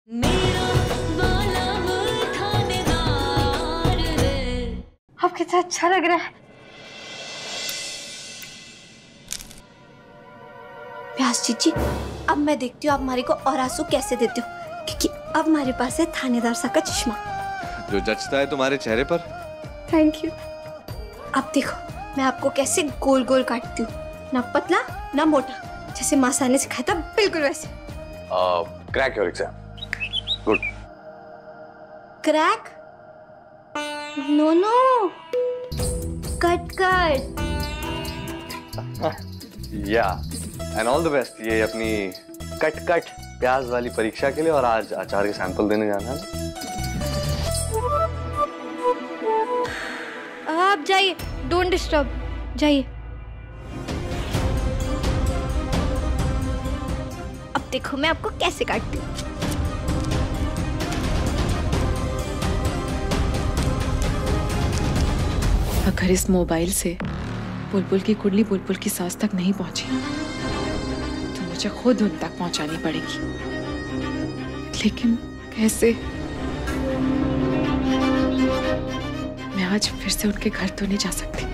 अब कितना अच्छा लग रहा है। व्यास जीजी, अब मैं देखती हूँ आप हमारे को और आंसू कैसे देते हो, क्योंकि अब हमारे पास है थानेदार सा का चश्मा जो जचता है तुम्हारे चेहरे पर। Thank you. अब देखो मैं आपको कैसे गोल गोल काटती हूँ, ना पतला ना मोटा, जैसे मासा ने सिखाया था बिल्कुल वैसे। Crack your exam. Good. Crack? No no, cut cut. या एंड ऑल द बेस्ट ये अपनी कट कट प्याज वाली परीक्षा के लिए, और आज आचार के सैंपल देने जाना है। आप जाइए, डोंट डिस्टर्ब, जाइए। अब देखो मैं आपको कैसे काटती हूँ। अगर इस मोबाइल से बुलबुल की कुंडली बुलबुल की सांस तक नहीं पहुंची तो मुझे खुद उन तक पहुंचानी पड़ेगी। लेकिन कैसे? मैं आज फिर से उनके घर तो नहीं जा सकती।